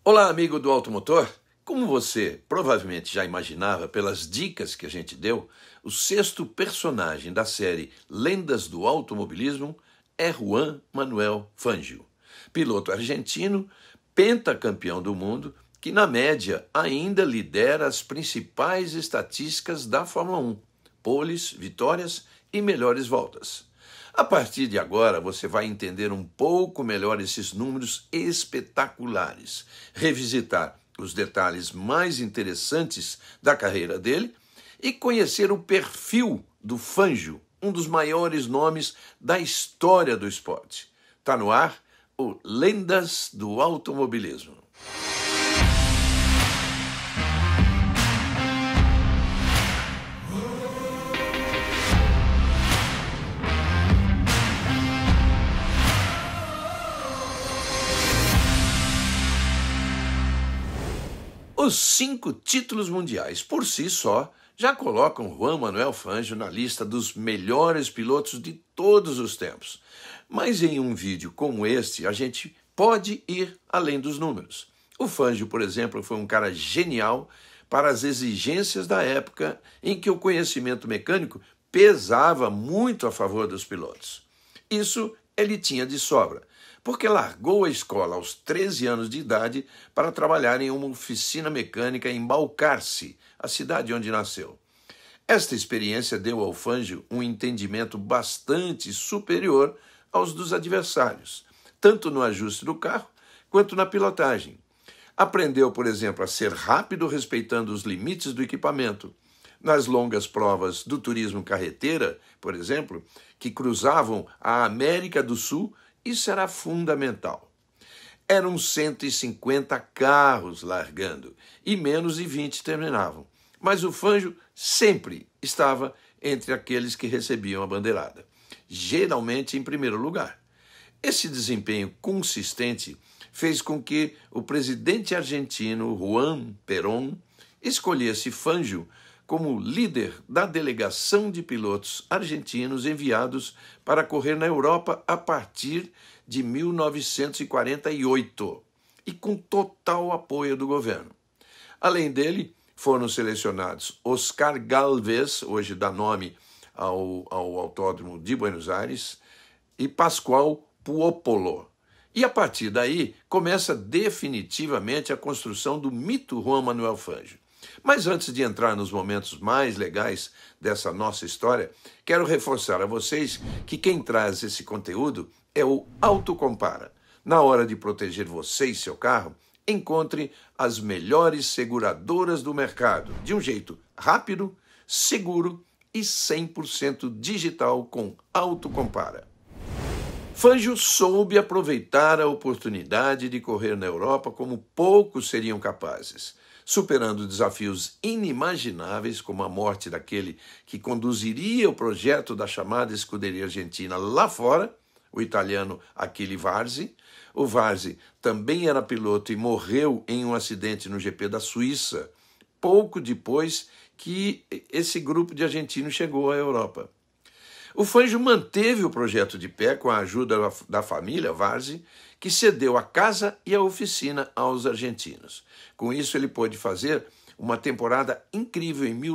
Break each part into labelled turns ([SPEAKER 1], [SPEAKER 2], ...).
[SPEAKER 1] Olá, amigo do Automotor! Como você provavelmente já imaginava pelas dicas que a gente deu, o sexto personagem da série Lendas do Automobilismo é Juan Manuel Fangio, piloto argentino, pentacampeão do mundo, que na média ainda lidera as principais estatísticas da Fórmula 1, poles, vitórias e melhores voltas. A partir de agora, você vai entender um pouco melhor esses números espetaculares, revisitar os detalhes mais interessantes da carreira dele e conhecer o perfil do Fangio, um dos maiores nomes da história do esporte. Está no ar o Lendas do Automobilismo. Os 5 títulos mundiais, por si só, já colocam Juan Manuel Fangio na lista dos melhores pilotos de todos os tempos. Mas em um vídeo como este, a gente pode ir além dos números. O Fangio, por exemplo, foi um cara genial para as exigências da época em que o conhecimento mecânico pesava muito a favor dos pilotos. Isso ele tinha de sobra, porque largou a escola aos 13 anos de idade para trabalhar em uma oficina mecânica em Balcarce, a cidade onde nasceu. Esta experiência deu ao Fangio um entendimento bastante superior aos dos adversários, tanto no ajuste do carro quanto na pilotagem. Aprendeu, por exemplo, a ser rápido respeitando os limites do equipamento. Nas longas provas do turismo carreteira, por exemplo, que cruzavam a América do Sul, isso era fundamental. Eram 150 carros largando e menos de 20 terminavam. Mas o Fangio sempre estava entre aqueles que recebiam a bandeirada, geralmente em primeiro lugar. Esse desempenho consistente fez com que o presidente argentino Juan Perón escolhesse Fangio como líder da delegação de pilotos argentinos enviados para correr na Europa a partir de 1948 e com total apoio do governo. Além dele, foram selecionados Oscar Gálvez, hoje dá nome ao Autódromo de Buenos Aires, e Pascoal Puopolo. E a partir daí começa definitivamente a construção do mito Juan Manuel Fangio. Mas antes de entrar nos momentos mais legais dessa nossa história, quero reforçar a vocês que quem traz esse conteúdo é o Autocompara. Na hora de proteger você e seu carro, encontre as melhores seguradoras do mercado, de um jeito rápido, seguro e 100% digital com Autocompara. Fangio soube aproveitar a oportunidade de correr na Europa como poucos seriam capazes, superando desafios inimagináveis como a morte daquele que conduziria o projeto da chamada escuderia argentina lá fora, o italiano Achille Varzi. O Varzi também era piloto e morreu em um acidente no GP da Suíça, pouco depois que esse grupo de argentinos chegou à Europa. O Fangio manteve o projeto de pé com a ajuda da família Varzi, que cedeu a casa e a oficina aos argentinos. Com isso, ele pôde fazer uma temporada incrível em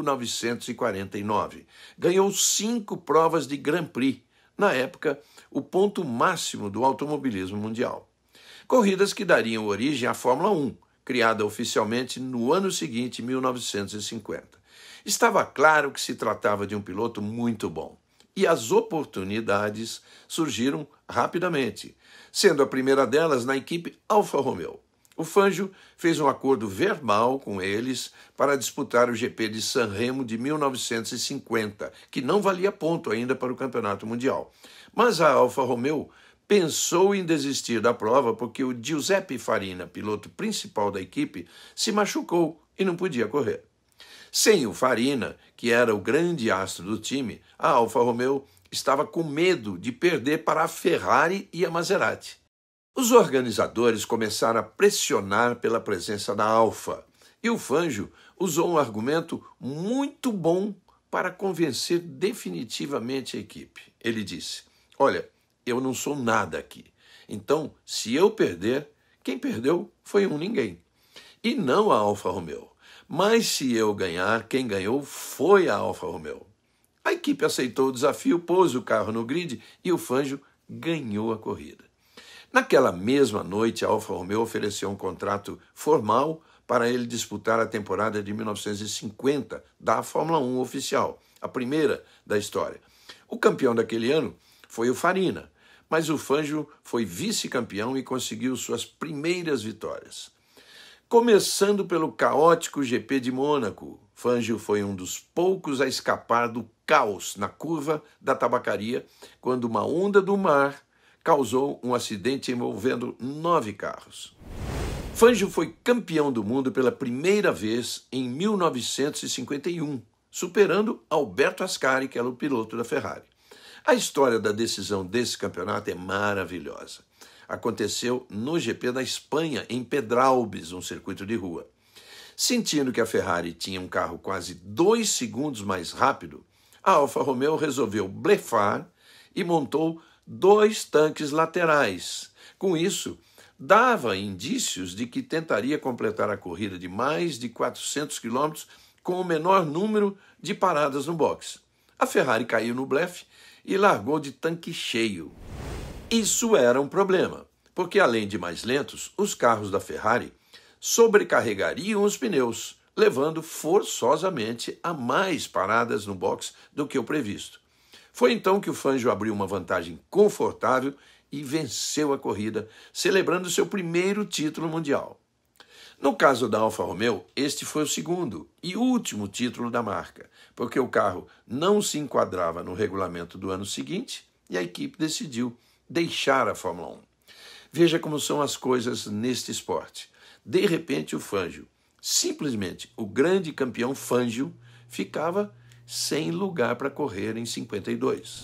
[SPEAKER 1] 1949. Ganhou 5 provas de Grand Prix, na época, o ponto máximo do automobilismo mundial. Corridas que dariam origem à Fórmula 1, criada oficialmente no ano seguinte, 1950. Estava claro que se tratava de um piloto muito bom. E as oportunidades surgiram rapidamente, sendo a primeira delas na equipe Alfa Romeo. O Fangio fez um acordo verbal com eles para disputar o GP de San Remo de 1950, que não valia ponto ainda para o Campeonato Mundial. Mas a Alfa Romeo pensou em desistir da prova porque o Giuseppe Farina, piloto principal da equipe, se machucou e não podia correr. Sem o Farina, que era o grande astro do time, a Alfa Romeo estava com medo de perder para a Ferrari e a Maserati. Os organizadores começaram a pressionar pela presença da Alfa, e o Fangio usou um argumento muito bom para convencer definitivamente a equipe. Ele disse: "Olha, eu não sou nada aqui, então se eu perder, Quem perdeu foi um ninguém, e não a Alfa Romeo. Mas se eu ganhar, quem ganhou foi a Alfa Romeo. A equipe aceitou o desafio, pôs o carro no grid e o Fangio ganhou a corrida. Naquela mesma noite, a Alfa Romeo ofereceu um contrato formal para ele disputar a temporada de 1950 da Fórmula 1 oficial, a primeira da história. O campeão daquele ano foi o Farina, mas o Fangio foi vice-campeão e conseguiu suas primeiras vitórias. Começando pelo caótico GP de Mônaco, Fangio foi um dos poucos a escapar do caos na curva da tabacaria, quando uma onda do mar causou um acidente envolvendo 9 carros. Fangio foi campeão do mundo pela primeira vez em 1951, superando Alberto Ascari, que era o piloto da Ferrari. A história da decisão desse campeonato é maravilhosa. Aconteceu no GP da Espanha, em Pedralbes, um circuito de rua. Sentindo que a Ferrari tinha um carro quase 2 segundos mais rápido, a Alfa Romeo resolveu blefar e montou 2 tanques laterais. Com isso, dava indícios de que tentaria completar a corrida de mais de 400 quilômetros com o menor número de paradas no box. A Ferrari caiu no blefe e largou de tanque cheio. Isso era um problema, porque além de mais lentos, os carros da Ferrari sobrecarregariam os pneus, levando forçosamente a mais paradas no box do que o previsto. Foi então que o Fangio abriu uma vantagem confortável e venceu a corrida, celebrando seu primeiro título mundial. No caso da Alfa Romeo, este foi o segundo e último título da marca, porque o carro não se enquadrava no regulamento do ano seguinte e a equipe decidiu deixar a Fórmula 1. Veja como são as coisas neste esporte. De repente, o Fangio, simplesmente o grande campeão Fangio, ficava sem lugar para correr em 52.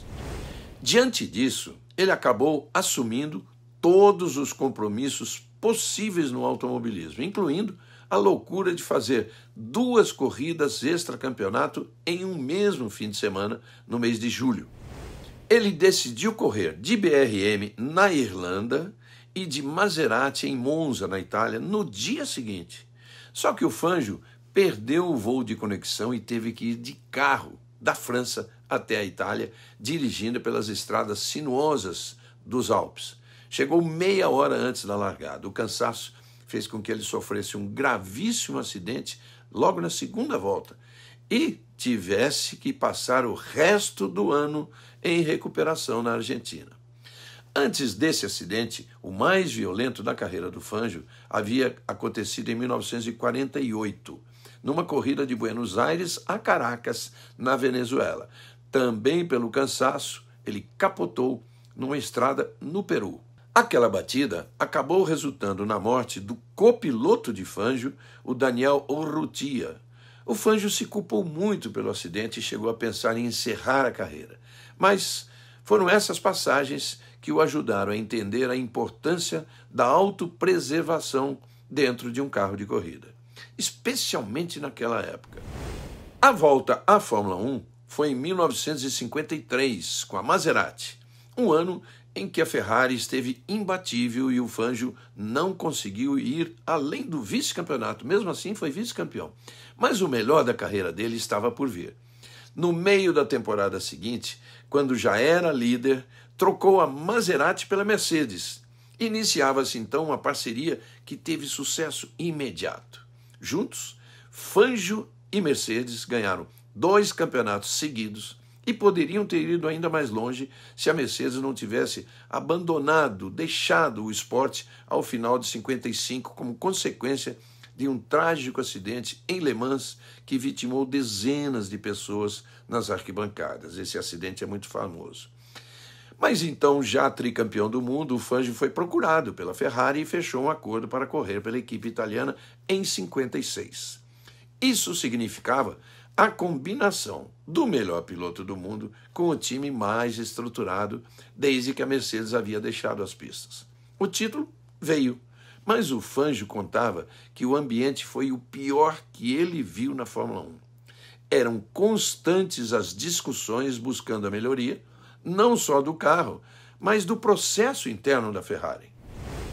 [SPEAKER 1] Diante disso, ele acabou assumindo todos os compromissos possíveis no automobilismo, incluindo a loucura de fazer 2 corridas extra-campeonato em um mesmo fim de semana, no mês de julho. Ele decidiu correr de BRM na Irlanda e de Maserati em Monza, na Itália, no dia seguinte. Só que o Fangio perdeu o voo de conexão e teve que ir de carro da França até a Itália, dirigindo pelas estradas sinuosas dos Alpes. Chegou meia hora antes da largada. O cansaço fez com que ele sofresse um gravíssimo acidente logo na segunda volta e tivesse que passar o resto do ano em recuperação na Argentina. Antes desse acidente, o mais violento da carreira do Fangio havia acontecido em 1948, numa corrida de Buenos Aires a Caracas, na Venezuela. Também pelo cansaço, ele capotou numa estrada no Peru. Aquela batida acabou resultando na morte do copiloto de Fangio, o Daniel Urrutia. O Fangio se culpou muito pelo acidente e chegou a pensar em encerrar a carreira. Mas foram essas passagens que o ajudaram a entender a importância da autopreservação dentro de um carro de corrida, especialmente naquela época. A volta à Fórmula 1 foi em 1953, com a Maserati, um ano em que a Ferrari esteve imbatível e o Fangio não conseguiu ir além do vice-campeonato. Mesmo assim, foi vice-campeão. Mas o melhor da carreira dele estava por vir. No meio da temporada seguinte, quando já era líder, trocou a Maserati pela Mercedes. Iniciava-se então uma parceria que teve sucesso imediato. Juntos, Fangio e Mercedes ganharam 2 campeonatos seguidos e poderiam ter ido ainda mais longe se a Mercedes não tivesse abandonado, deixado o esporte ao final de 55 como consequência de um trágico acidente em Le Mans que vitimou dezenas de pessoas nas arquibancadas. Esse acidente é muito famoso. Mas então, já tricampeão do mundo, o Fangio foi procurado pela Ferrari e fechou um acordo para correr pela equipe italiana em 56. Isso significava a combinação do melhor piloto do mundo com o time mais estruturado desde que a Mercedes havia deixado as pistas. O título veio, mas o Fangio contava que o ambiente foi o pior que ele viu na Fórmula 1. Eram constantes as discussões buscando a melhoria, não só do carro, mas do processo interno da Ferrari.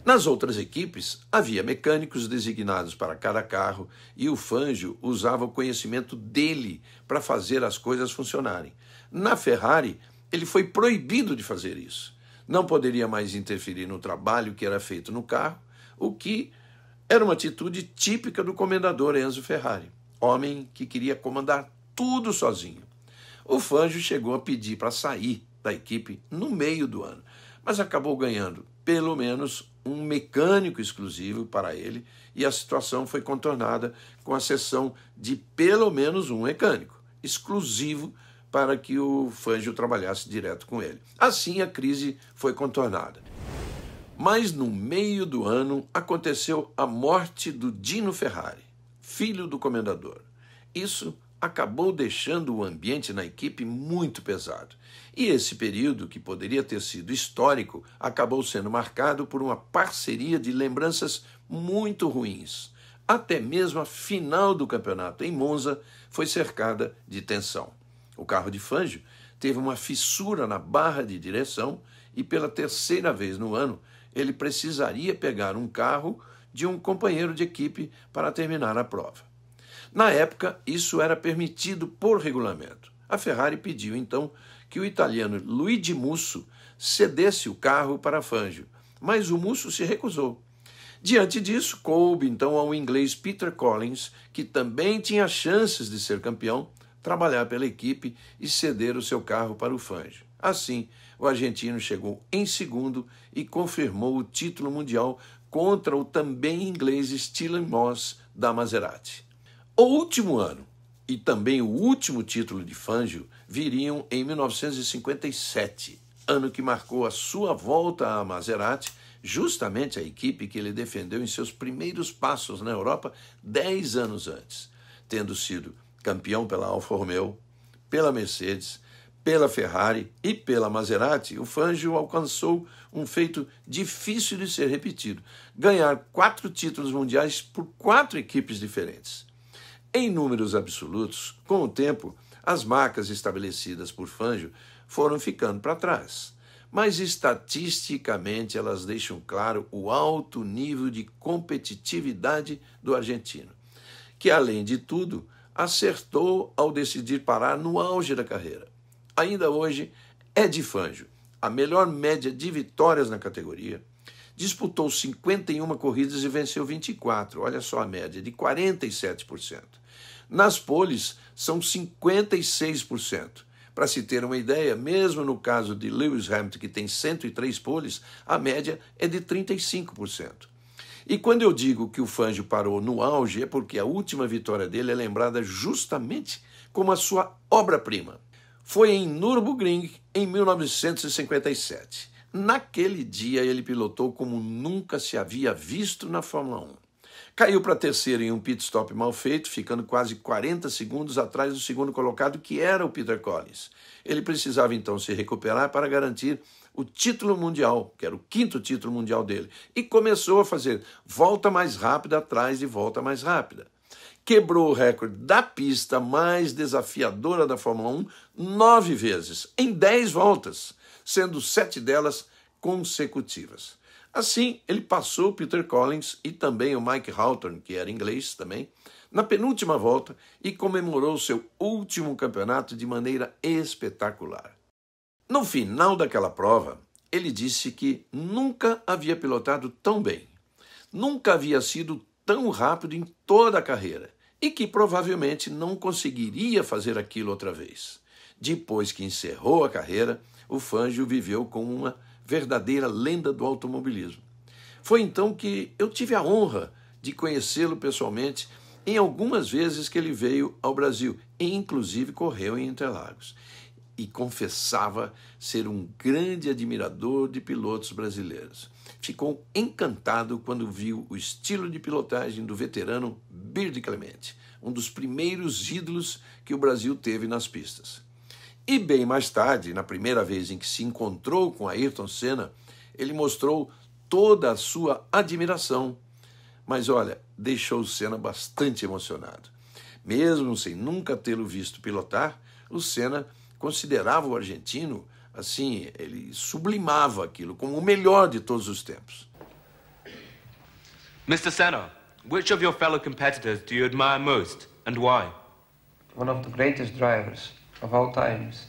[SPEAKER 1] Nas outras equipes, havia mecânicos designados para cada carro e o Fangio usava o conhecimento dele para fazer as coisas funcionarem. Na Ferrari, ele foi proibido de fazer isso. Não poderia mais interferir no trabalho que era feito no carro, o que era uma atitude típica do comendador Enzo Ferrari, homem que queria comandar tudo sozinho. O Fangio chegou a pedir para sair da equipe no meio do ano, mas acabou ganhando pelo menos um mecânico exclusivo para ele e a situação foi contornada com a cessão de pelo menos um mecânico exclusivo para que o Fangio trabalhasse direto com ele. Assim a crise foi contornada. Mas no meio do ano aconteceu a morte do Dino Ferrari, filho do comendador. Isso acabou deixando o ambiente na equipe muito pesado. E esse período, que poderia ter sido histórico, acabou sendo marcado por uma parceria de lembranças muito ruins. Até mesmo a final do campeonato em Monza foi cercada de tensão. O carro de Fangio teve uma fissura na barra de direção e pela terceira vez no ano ele precisaria pegar um carro de um companheiro de equipe para terminar a prova. Na época, isso era permitido por regulamento. A Ferrari pediu, então, que o italiano Luigi Musso cedesse o carro para Fangio, mas o Musso se recusou. Diante disso, coube, então, ao inglês Peter Collins, que também tinha chances de ser campeão, trabalhar pela equipe e ceder o seu carro para o Fangio. Assim, o argentino chegou em segundo e confirmou o título mundial contra o também inglês Stirling Moss da Maserati. O último ano e também o último título de Fangio viriam em 1957, ano que marcou a sua volta à Maserati, justamente a equipe que ele defendeu em seus primeiros passos na Europa 10 anos antes, tendo sido campeão pela Alfa Romeo, pela Mercedes, pela Ferrari e pela Maserati. O Fangio alcançou um feito difícil de ser repetido, ganhar 4 títulos mundiais por 4 equipes diferentes. Em números absolutos, com o tempo, as marcas estabelecidas por Fangio foram ficando para trás, mas estatisticamente elas deixam claro o alto nível de competitividade do argentino, que, além de tudo, acertou ao decidir parar no auge da carreira. Ainda hoje é de Fangio a melhor média de vitórias na categoria. Disputou 51 corridas e venceu 24, olha só a média, de 47%. Nas poles, são 56%. Para se ter uma ideia, mesmo no caso de Lewis Hamilton, que tem 103 poles, a média é de 35%. E quando eu digo que o Fangio parou no auge, é porque a última vitória dele é lembrada justamente como a sua obra-prima. Foi em Nürburgring, em 1957. Naquele dia, ele pilotou como nunca se havia visto na Fórmula 1. Caiu para terceiro em um pit stop mal feito, ficando quase 40 segundos atrás do segundo colocado, que era o Peter Collins. Ele precisava então se recuperar para garantir o título mundial, que era o 5º título mundial dele, e começou a fazer volta mais rápida atrás de volta mais rápida. Quebrou o recorde da pista mais desafiadora da Fórmula 1 9 vezes, em 10 voltas, sendo 7 delas consecutivas. Assim, ele passou o Peter Collins e também o Mike Hawthorne, que era inglês também, na penúltima volta e comemorou seu último campeonato de maneira espetacular. No final daquela prova, ele disse que nunca havia pilotado tão bem, nunca havia sido tão rápido em toda a carreira e que provavelmente não conseguiria fazer aquilo outra vez. Depois que encerrou a carreira, o Fangio viveu como uma verdadeira lenda do automobilismo. Foi então que eu tive a honra de conhecê-lo pessoalmente em algumas vezes que ele veio ao Brasil, e inclusive correu em Interlagos. E confessava ser um grande admirador de pilotos brasileiros. Ficou encantado quando viu o estilo de pilotagem do veterano Bird Clemente, um dos primeiros ídolos que o Brasil teve nas pistas. E bem mais tarde, na primeira vez em que se encontrou com Ayrton Senna, ele mostrou toda a sua admiração. Mas olha, deixou o Senna bastante emocionado. Mesmo sem nunca tê-lo visto pilotar, o Senna considerava o argentino, assim, ele sublimava aquilo como o melhor de todos os tempos.
[SPEAKER 2] Mr. Senna, which of your fellow competitors do you admire most and why?
[SPEAKER 3] One of the greatest drivers of all times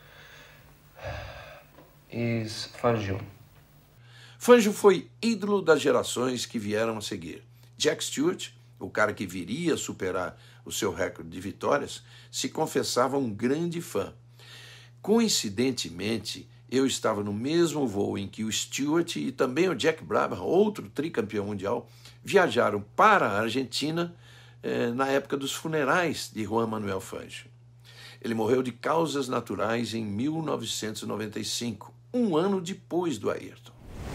[SPEAKER 3] is Fangio.
[SPEAKER 1] Fangio foi ídolo das gerações que vieram a seguir. Jack Stewart, o cara que viria a superar o seu recorde de vitórias, se confessava um grande fã. Coincidentemente, eu estava no mesmo voo em que o Stewart e também o Jack Brabham, outro tricampeão mundial, viajaram para a Argentina na época dos funerais de Juan Manuel Fangio. Ele morreu de causas naturais em 1995, um ano depois do Ayrton.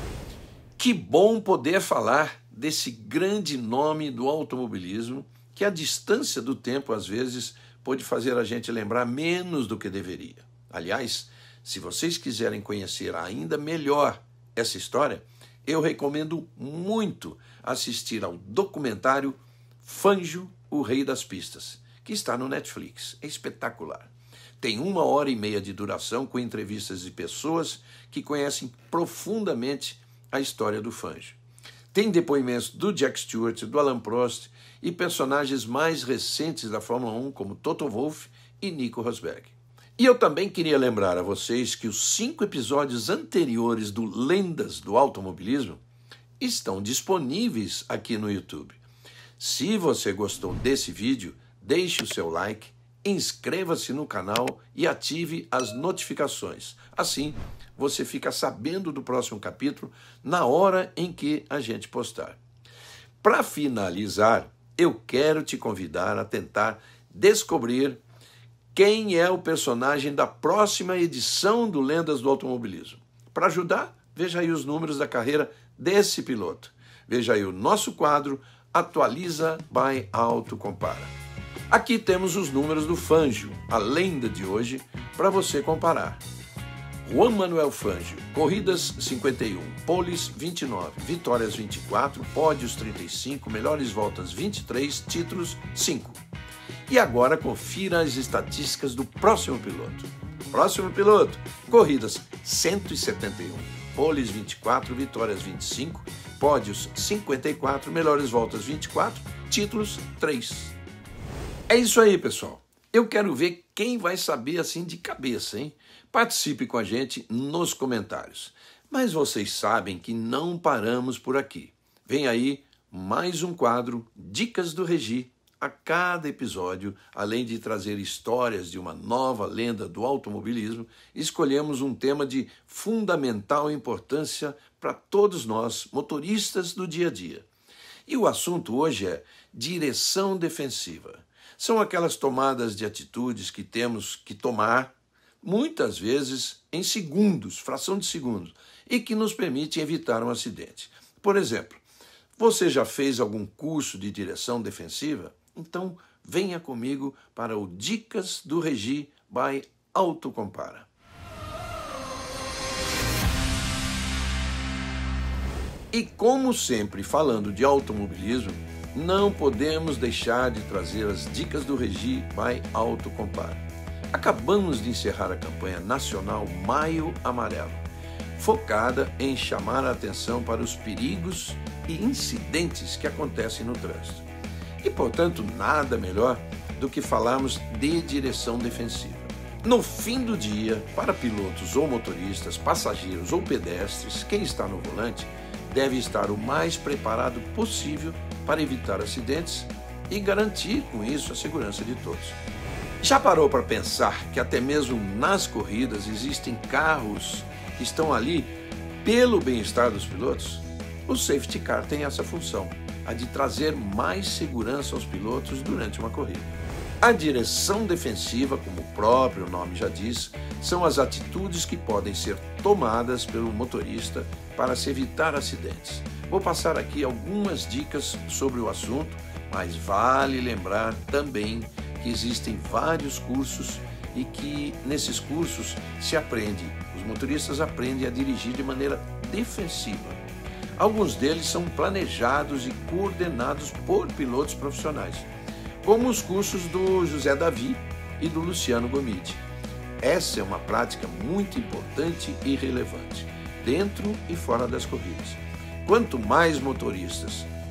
[SPEAKER 1] Que bom poder falar desse grande nome do automobilismo que a distância do tempo, às vezes, pode fazer a gente lembrar menos do que deveria. Aliás, se vocês quiserem conhecer ainda melhor essa história, eu recomendo muito assistir ao documentário Fangio, o Rei das Pistas, que está no Netflix. É espetacular. Tem 1h30 de duração com entrevistas de pessoas que conhecem profundamente a história do Fangio. Tem depoimentos do Jack Stewart, do Alain Prost e personagens mais recentes da Fórmula 1, como Toto Wolff e Nico Rosberg. E eu também queria lembrar a vocês que os 5 episódios anteriores do Lendas do Automobilismo estão disponíveis aqui no YouTube. Se você gostou desse vídeo, deixe o seu like, inscreva-se no canal e ative as notificações. Assim, você fica sabendo do próximo capítulo na hora em que a gente postar. Para finalizar, eu quero te convidar a tentar descobrir quem é o personagem da próxima edição do Lendas do Automobilismo. Para ajudar, veja aí os números da carreira desse piloto. Veja aí o nosso quadro Atualiza by Auto Compara. Aqui temos os números do Fangio, a lenda de hoje, para você comparar. Juan Manuel Fangio, corridas 51, poles 29, vitórias 24, pódios 35, melhores voltas 23, títulos 5. E agora confira as estatísticas do próximo piloto. Próximo piloto, corridas 171, poles 24, vitórias 25, pódios 54, melhores voltas 24, títulos 3. É isso aí, pessoal. Eu quero ver quem vai saber assim de cabeça, hein? Participe com a gente nos comentários. Mas vocês sabem que não paramos por aqui. Vem aí mais um quadro Dicas do Regi. A cada episódio, além de trazer histórias de uma nova lenda do automobilismo, escolhemos um tema de fundamental importância para todos nós, motoristas do dia a dia. E o assunto hoje é direção defensiva. São aquelas tomadas de atitudes que temos que tomar, muitas vezes em segundos, fração de segundos, e que nos permitem evitar um acidente. Por exemplo, você já fez algum curso de direção defensiva? Então, venha comigo para o Dicas do Regi by Auto Compara. E como sempre, falando de automobilismo, não podemos deixar de trazer as Dicas do Regi by Auto Compara. Acabamos de encerrar a campanha nacional Maio Amarelo, focada em chamar a atenção para os perigos e incidentes que acontecem no trânsito. E, portanto, nada melhor do que falarmos de direção defensiva. No fim do dia, para pilotos ou motoristas, passageiros ou pedestres, quem está no volante deve estar o mais preparado possível para evitar acidentes e garantir, com isso, a segurança de todos. Já parou para pensar que até mesmo nas corridas existem carros que estão ali pelo bem-estar dos pilotos? O safety car tem essa função, a de trazer mais segurança aos pilotos durante uma corrida. A direção defensiva, como o próprio nome já diz, são as atitudes que podem ser tomadas pelo motorista para se evitar acidentes. Vou passar aqui algumas dicas sobre o assunto, mas vale lembrar também que existem vários cursos e que nesses cursos se aprende, os motoristas aprendem a dirigir de maneira defensiva. Alguns deles são planejados e coordenados por pilotos profissionais, como os cursos do José Davi e do Luciano Gomide. Essa é uma prática muito importante e relevante, dentro e fora das corridas. Quanto mais motoristas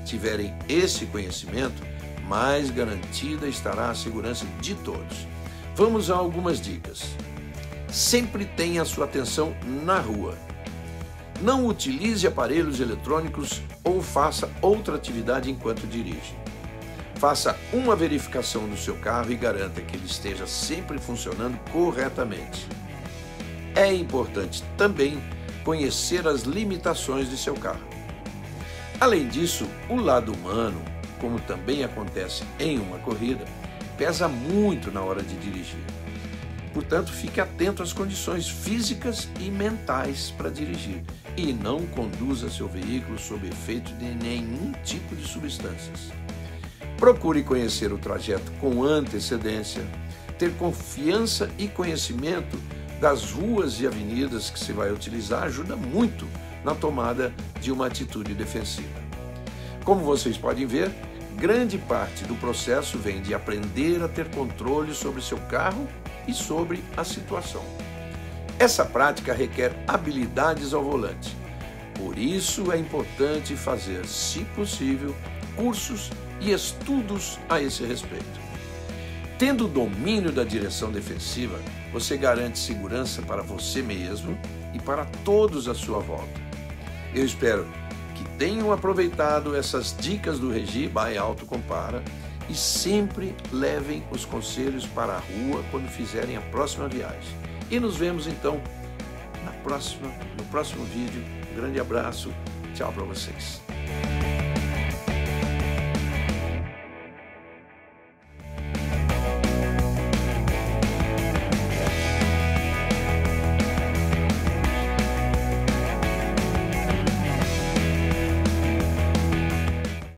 [SPEAKER 1] tiverem esse conhecimento, mais garantida estará a segurança de todos. Vamos a algumas dicas. Sempre tenha sua atenção na rua. Não utilize aparelhos eletrônicos ou faça outra atividade enquanto dirige. Faça uma verificação do seu carro e garanta que ele esteja sempre funcionando corretamente. É importante também conhecer as limitações de seu carro. Além disso, o lado humano, como também acontece em uma corrida, pesa muito na hora de dirigir. Portanto, fique atento às condições físicas e mentais para dirigir e não conduza seu veículo sob efeito de nenhum tipo de substâncias. Procure conhecer o trajeto com antecedência, ter confiança e conhecimento das ruas e avenidas que se vai utilizar ajuda muito na tomada de uma atitude defensiva. Como vocês podem ver, grande parte do processo vem de aprender a ter controle sobre seu carro e sobre a situação. Essa prática requer habilidades ao volante. Por isso é importante fazer, se possível, cursos e estudos a esse respeito. Tendo o domínio da direção defensiva, você garante segurança para você mesmo e para todos à sua volta. Eu espero que tenham aproveitado essas dicas do Regi by Autocompara e sempre levem os conselhos para a rua quando fizerem a próxima viagem. E nos vemos então no próximo vídeo. Um grande abraço, tchau para vocês.